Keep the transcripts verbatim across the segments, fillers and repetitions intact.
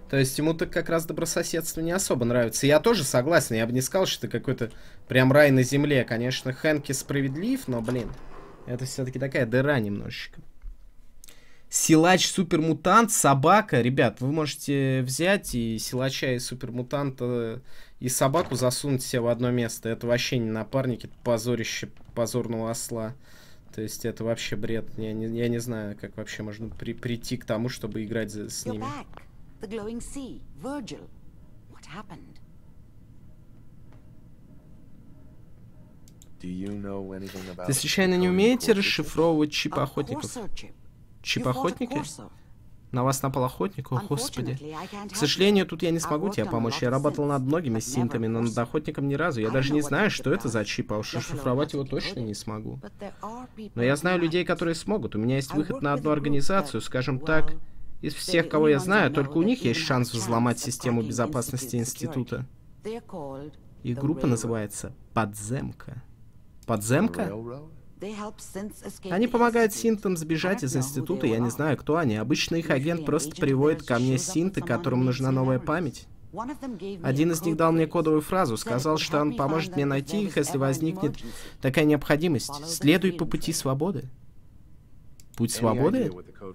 То есть ему-то как раз добрососедство не особо нравится. Я тоже согласен, я бы не сказал, что это какой-то прям рай на земле. Конечно, Хэнки справедлив, но, блин, это все-таки такая дыра немножечко. Силач, супермутант, собака. Ребят, вы можете взять и силача, и супермутанта, и собаку засунуть себе в одно место. Это вообще не напарники, это позорище позорного осла. То есть это вообще бред. Я не, я не знаю, как вообще можно при, прийти к тому, чтобы играть за, с ними. Ты случайно не умеете расшифровывать чип охотников? Чип охотники? На вас напал охотник? О, господи. К сожалению, тут я не смогу тебе помочь. Я работал над многими синтами, но над охотником ни разу. Я даже не знаю, что это за чип, а уж расшифровать его точно не смогу. Но я знаю людей, которые смогут. У меня есть выход на одну организацию, скажем так. Из всех, кого я знаю, только у них есть шанс взломать систему безопасности института. Их группа называется «Подземка». Подземка? Они помогают синтам сбежать из института, я не знаю, кто они. Обычно их агент просто приводит ко мне синты, которым нужна новая память. Один из них дал мне кодовую фразу, сказал, что он поможет мне найти их, если возникнет такая необходимость. Следуй по пути свободы. Путь свободы?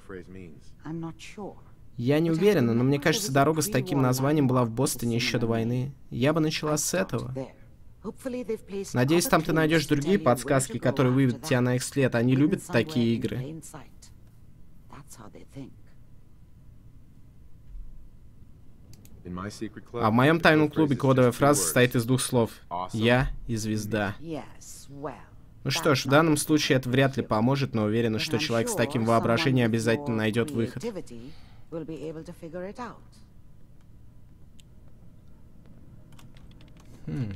Я не уверена, но мне кажется, дорога с таким названием была в Бостоне еще до войны. Я бы начала с этого. Надеюсь, там ты найдешь другие подсказки, которые выведут тебя на их след. Они любят такие игры. А в моем тайном клубе кодовая фраза состоит из двух слов. Я и звезда. Ну что ж, в данном случае это вряд ли поможет, но уверена, что человек с таким воображением обязательно найдет выход. Хм.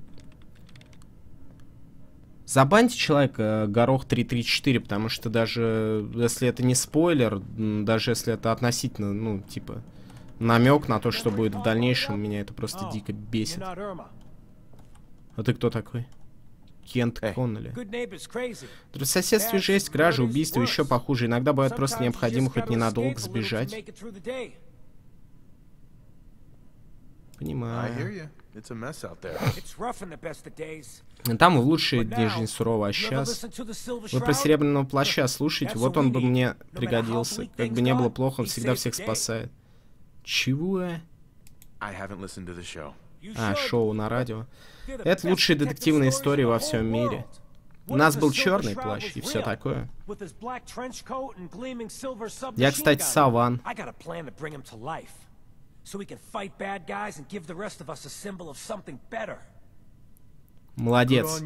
Забаньте человека горох три три четыре, потому что даже если это не спойлер, даже если это относительно, ну, типа, намек на то, что будет в дальнейшем, меня это просто дико бесит. А ты кто такой? Кент Коннелли. В соседстве жесть, кражи, убийства, еще похуже. Иногда бывает просто необходимо хоть ненадолго сбежать. Понимаю. Там в лучшие дни жизнь сурова, а сейчас... Вы про Серебряного плаща слушайте, вот он бы мне пригодился. Как бы не было плохо, он всегда всех спасает. Чего? А, шоу на радио. Это лучшие детективные истории во всем мире. У нас был черный плащ и все такое. Я, кстати, Саван. Молодец.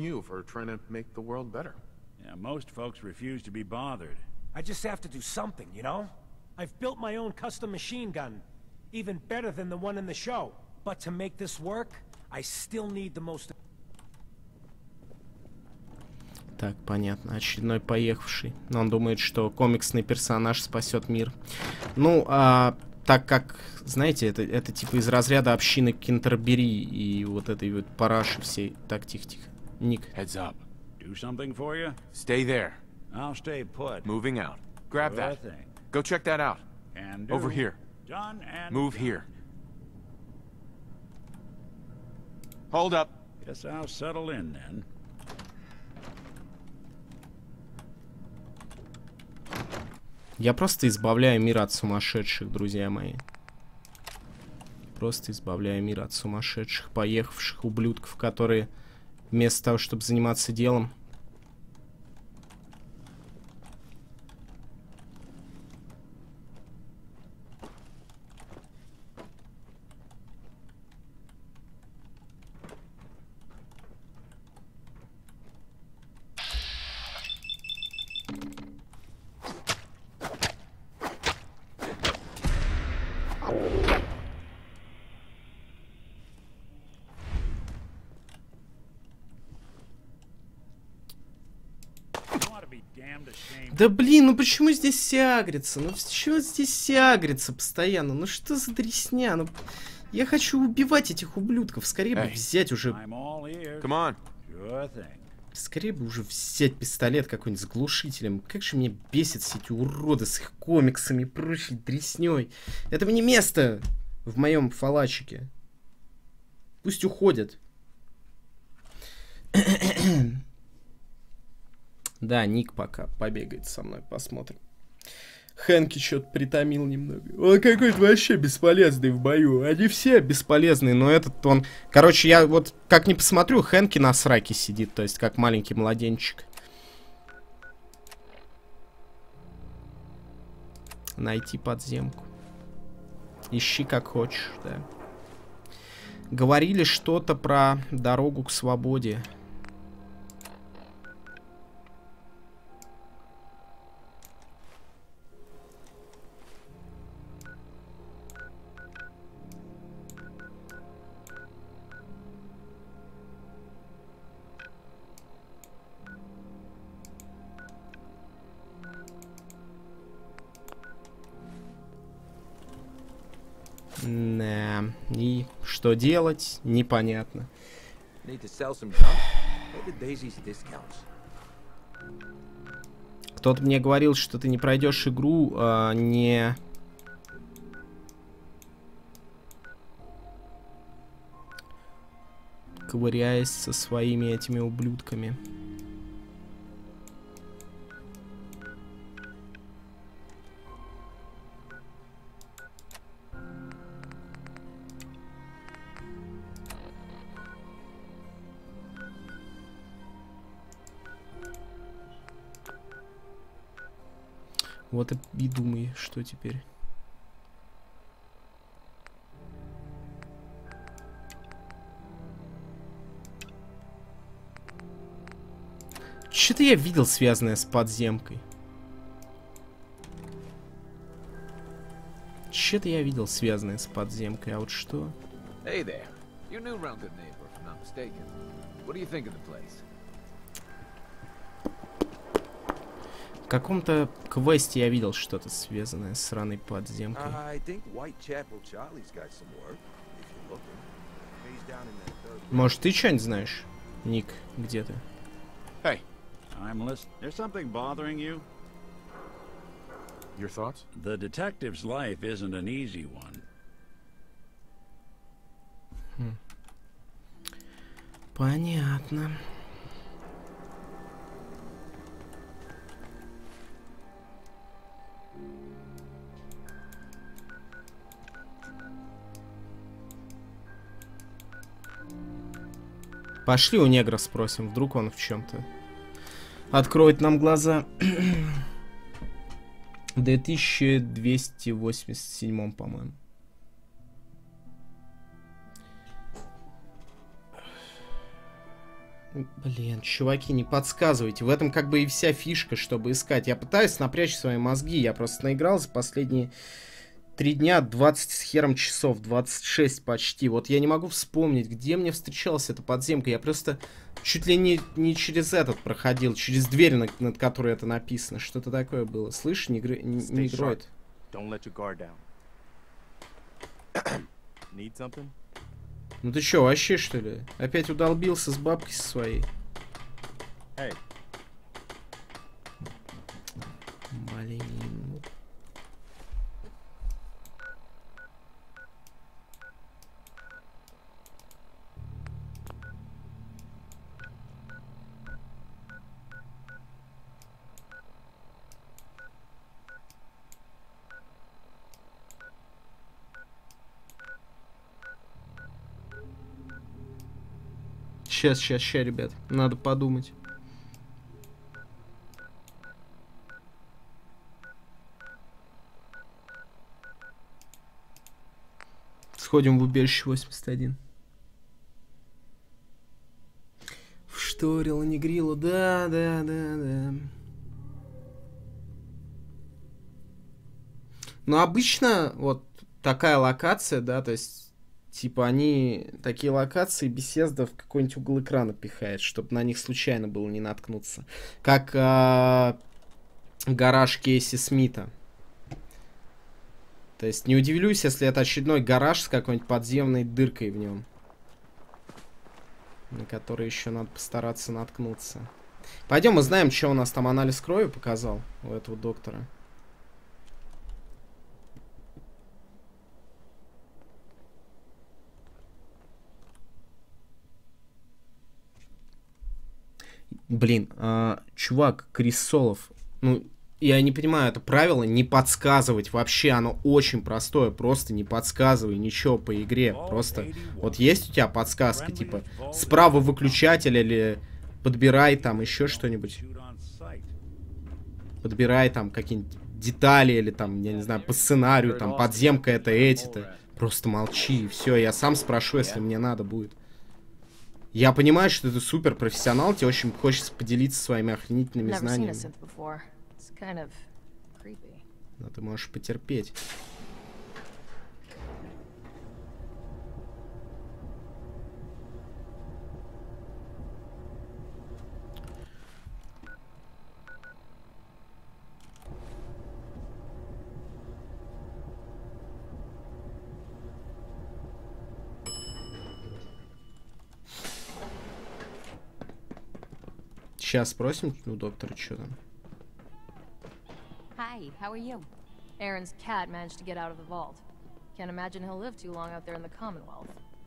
Так, понятно. Очередной поехавший. Но он думает, что комиксный персонаж спасет мир. Ну, а, так как, знаете, это, это типа из разряда общины Кентербери и вот этой вот параши всей. Так, тихо-тихо. Ник. Heads up. Do something for you? Stay there. I'll stay put. Moving out. Grab that. Go check that out. Over here. Move here. Hold up. Guess I'll settle in then. Я просто избавляю мир от сумасшедших, друзья мои. Просто избавляю мир от сумасшедших, поехавших ублюдков, которые вместо того, чтобы заниматься делом... Да блин, ну почему здесь все агрятся? Ну чего здесь все агрятся постоянно? Ну что за дресня? Ну, я хочу убивать этих ублюдков. Скорее бы взять уже... Скорее бы уже взять пистолет какой-нибудь с глушителем. Как же меня бесит все эти уроды с их комиксами и прочей дресней. Это мне место В моем фалачике. Пусть уходят. Да, Ник пока побегает со мной, посмотрим. Хэнки что-то притомил немного. Он какой-то вообще бесполезный в бою. Они все бесполезные, но этот он... Короче, я вот как ни посмотрю, Хэнки на сраке сидит, то есть как маленький младенчик. Найти подземку. Ищи как хочешь, да. Говорили что-то про дорогу к свободе. Да, и что делать, непонятно. Кто-то мне говорил, что ты не пройдешь игру, а, не... ковыряясь со своими этими ублюдками. Вот и думай, что теперь. Что-то я видел, связанное с подземкой. Что-то я видел, связанное с подземкой, а вот что? Hey there. You're new around Good Neighbor, if I'm not mistaken. What do you think of the place? В каком-то квесте я видел что-то связанное с сраной подземкой. Может, ты что-нибудь знаешь, Ник, где ты? Hey. I'm listening. There's something bothering you? Your thoughts? The detective's life isn't an easy one. Хм. Понятно. Пошли у негра спросим, вдруг он в чем-то откроет нам глаза. В две тысячи двести восемьдесят седьмом, по-моему. Блин, чуваки, не подсказывайте. В этом как бы и вся фишка, чтобы искать. Я пытаюсь напрячь свои мозги. Я просто наиграл за последние три дня двадцать с хером часов. двадцать шесть почти. Вот я не могу вспомнить, где мне встречалась эта подземка. Я просто чуть ли не, не через этот проходил. Через дверь, над, над которой это написано. Что-то такое было. Слышь, не, не, не игроет. Ну ты чё, вообще что ли? Опять удолбился с бабкой со своей. Hey. Блин. Сейчас, сейчас, сейчас, ребят. Надо подумать. Сходим в убежище восемьдесят один. Вшторило, не грило. Да, да, да, да. Но обычно вот такая локация, да, то есть... Типа они, такие локации, Bethesda в какой-нибудь угол экрана пихает, чтобы на них случайно было не наткнуться. Как э, гараж Кейси Смита. То есть не удивлюсь, если это очередной гараж с какой-нибудь подземной дыркой в нем. На который еще надо постараться наткнуться. Пойдем узнаем, что у нас там анализ крови показал у этого доктора. Блин, а, чувак, Крис Солов. Ну, я не понимаю, это правило не подсказывать. Вообще, оно очень простое. Просто не подсказывай ничего по игре. Просто вот есть у тебя подсказка, типа, справа выключатель или подбирай там еще что-нибудь. Подбирай там какие-нибудь детали или там, я не знаю, по сценарию, там, подземка это эти-то. Просто молчи, все, я сам спрошу, если мне надо будет. Я понимаю, что ты супер профессионал, тебе очень хочется поделиться своими охренительными знаниями. Но ты можешь потерпеть. Сейчас спросим у доктора, что там. Hi, how are you? Aaron's cat managed to get out of the vault. Can't imagine he'll live too long out there in the Commonwealth.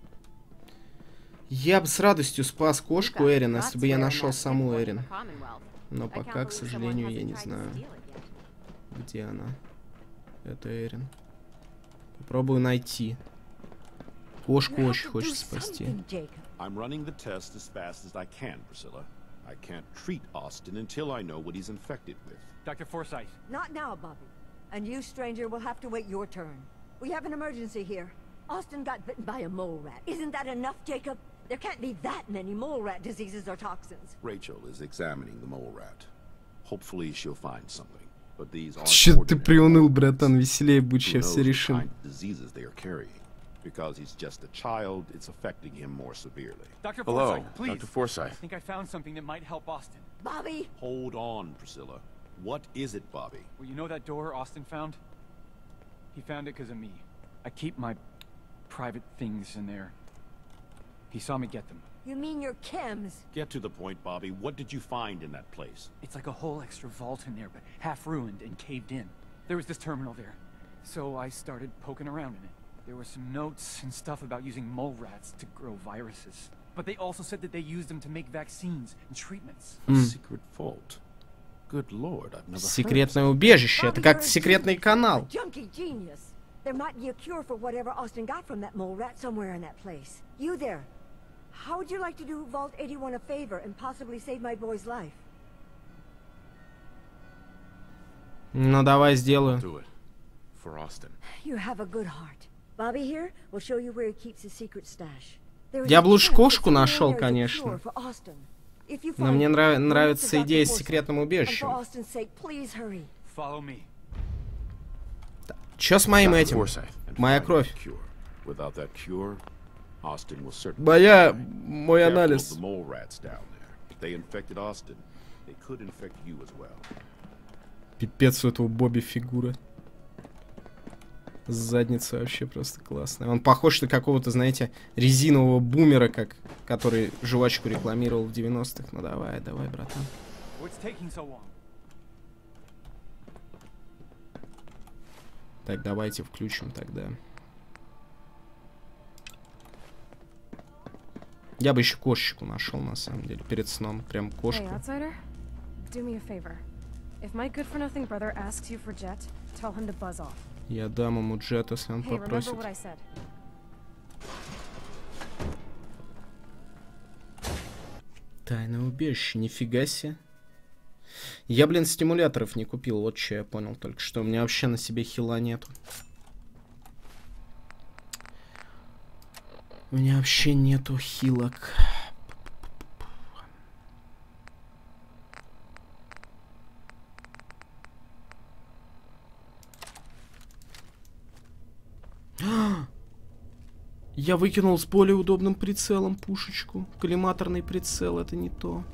Я бы с радостью спас кошку Эрин, если бы я нашел саму Эрин. Но пока, к сожалению, я не знаю, где она. Это Эрин. Попробую найти. Кошку очень хочется спасти. I'm running the test as fast as I can, Priscilla. I can't treat Austin until I know what he's infected with. Doctor Forsyth. Not now, Bobby. And you, stranger, will have to wait your turn. We have an emergency here. Austin got bitten by a mole rat. Isn't that enough, Jacob? There can't be that many mole rat diseases or toxins. Rachel is examining the mole rat. Hopefully she'll find something. But these aren't Чё ты приуныл, братан? Веселее будь, сейчас все решим. Diseases they are carrying. Because he's just a child, it's affecting him more severely. Doctor Hello, Forsyth, please. Doctor Forsyth. I think I found something that might help Austin. Bobby! Hold on, Priscilla. What is it, Bobby? Well, you know that door Austin found? He found it because of me. I keep my private things in there. He saw me get them. You mean your chems? Get to the point, Bobby. What did you find in that place? It's like a whole extra vault in there, but half ruined and caved in. There was this terminal there. So I started poking around in it. There were some notes and stuff about using mole rats to grow viruses. But they also said that they used them to make vaccines and treatments. A secret vault. Good Lord, I've never Секретное убежище. Это как секретный канал. Junkie genius. There might be a cure for whatever Austin got from that mole rat somewhere in that place. You there. How would you like to do Vault eighty-one a favor and possibly save my boy's life? Ну давай сделаю. Do it. For Austin. You have a good heart. Bobby here will show you where he keeps his secret stash. Я бы лучше кошку нашел, конечно. Но мне нрав... нравится идея с секретным убежищем. Чё с моим этим? Моя кровь. Моя... Мой анализ. Пипец у этого Бобби фигура. Задница вообще просто классная. Он похож на какого-то, знаете, резинового бумера, как, который жвачку рекламировал в девяностых. Ну давай, давай, братан. Так, давайте включим тогда. Я бы еще кошечку нашел, на самом деле, перед сном. Прям кошку. Я дам ему Джет, если он попросит. Тайное убежище, нифига себе. Я, блин, стимуляторов не купил, вот что я понял только что. У меня вообще на себе хила нету. У меня вообще нету хилок. Я выкинул с более удобным прицелом пушечку. Коллиматорный прицел, это не то.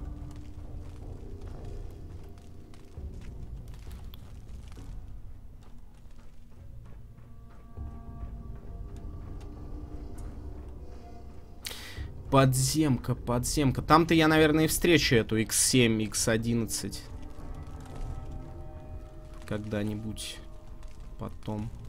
Подземка, подземка. Там-то я, наверное, и встречу эту икс семь, икс одиннадцать. Когда-нибудь потом.